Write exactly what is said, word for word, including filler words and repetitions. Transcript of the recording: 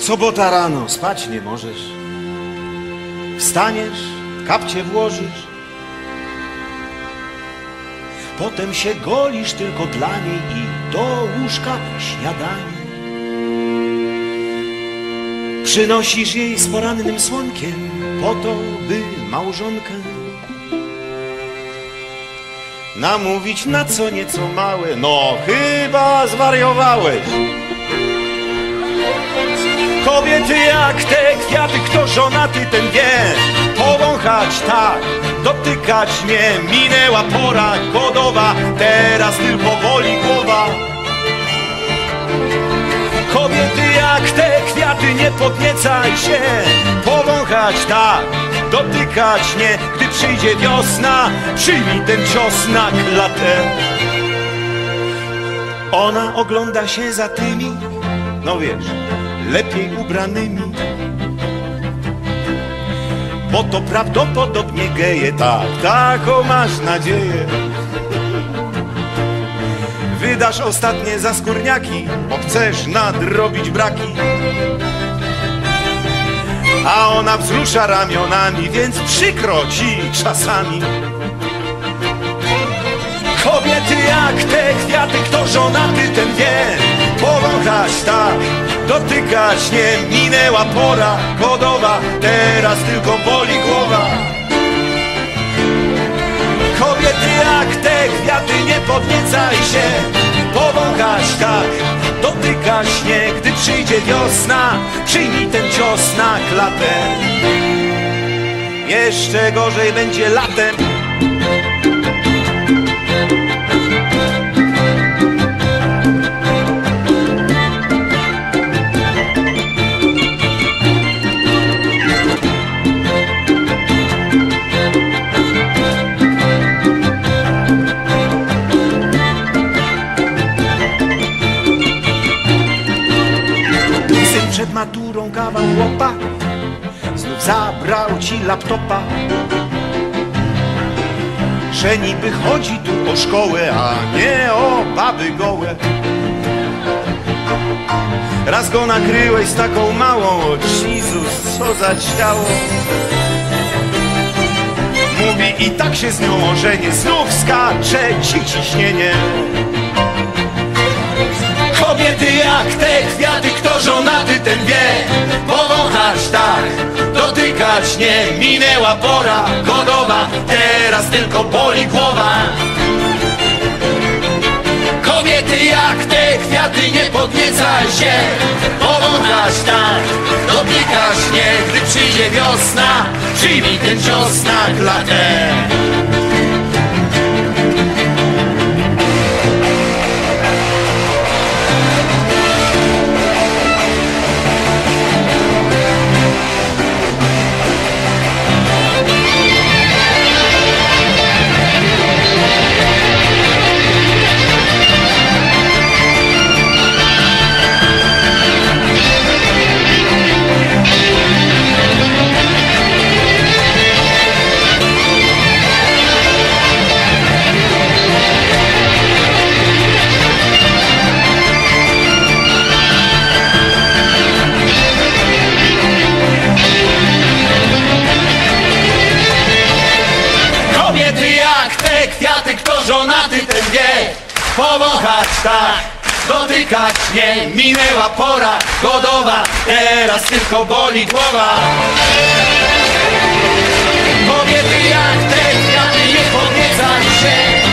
Sobota rano, spać nie możesz. Wstaniesz, kapcie włożysz. Potem się golisz tylko dla niej i do łóżka śniadanie. Przynosisz jej z porannym słonkiem po to, by małżonkę namówić na co nieco małe. No chyba zwariowałeś. Kobiety jak te kwiaty, kto żonaty ten wie. Powąchać tak, dotykać mnie. Minęła pora godowa, teraz tylko boli głowa. Kobiety jak te kwiaty, nie podniecaj się. Powąchać tak, dotykać nie. Gdy przyjdzie wiosna, przyjmij ten cios na klatę. Ona ogląda się za tymi, no wiesz, lepiej ubranymi, bo to prawdopodobnie geje. Tak, taką masz nadzieję. Wydasz ostatnie za skórniaki, bo chcesz nadrobić braki. A ona wzrusza ramionami, więc przykro ci czasami. Kobiety jak te kwiaty, kto żonaty ten wie. Powąchać tak, dotykać nie. Minęła pora godowa, teraz tylko boli głowa. Kobiety jak te kwiaty, nie podniecaj się. Powąchać tak, dotykać nie. Gdy przyjdzie wiosna, przyjmij ten cios na klatę. Jeszcze gorzej będzie latem. Przed maturą kawał chłopa znów zabrał ci laptopa, że niby chodzi tu o szkołę, a nie o baby gołe. Raz go nakryłeś z taką małą, o Jezus, co za ciało. Mówi i tak się z nią ożenię, znów skacze ci ciśnienie. Kobiety jak te kwiaty, kto żonaty ten wie. Powąchać tak, dotykać nie. Minęła pora godowa, teraz tylko boli głowa. Kobiety jak te kwiaty, nie podniecaj się. Powąchać tak, dotykać nie. Gdy przyjdzie wiosna, przyjmij ten cios na klatę. Kwiaty, kto żonaty ten wie. Powąchać tak, dotykać nie. Minęła pora godowa, teraz tylko boli głowa. Kobiety jak te kwiaty, nie podniecaj się.